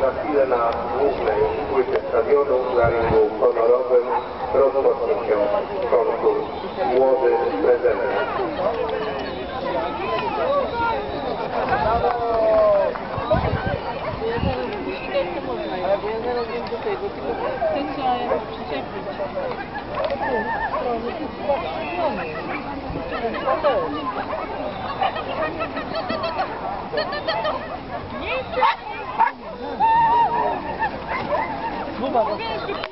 za chwilę na głównej płycie stadionu, na ringu honorowym, rozpocznie się konkurs Młody Prezenter. Ja zaraz wiem do tego, tylko to trzeba przyczepić. Nie chcę!